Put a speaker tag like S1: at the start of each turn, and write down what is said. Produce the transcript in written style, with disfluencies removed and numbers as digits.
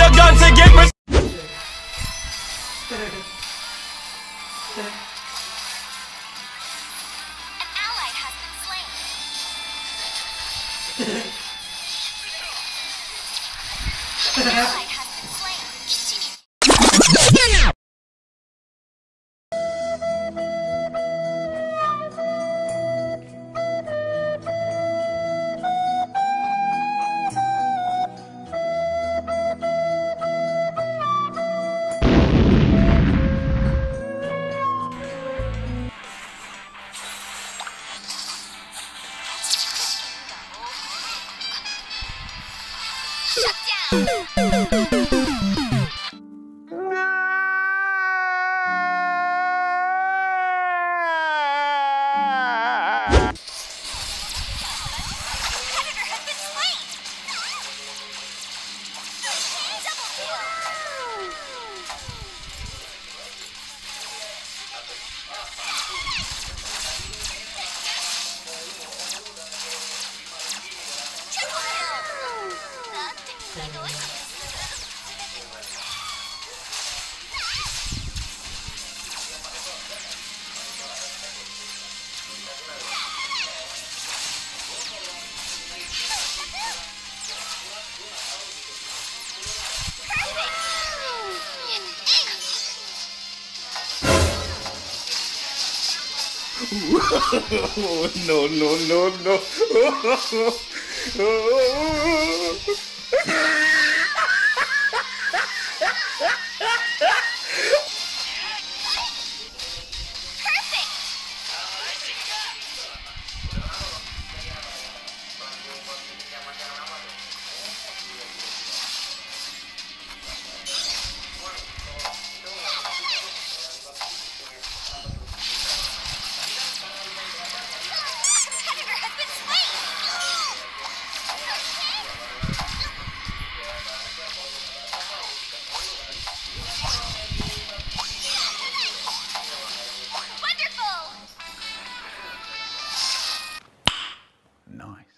S1: a gun to get
S2: An ally has been slain. An ally has been slain. Continue. Shut down. Predator has been slain. Double kill. Triple kill.
S3: No, no, no, no.
S2: Predator has been slain. Wonderful.
S3: Nice.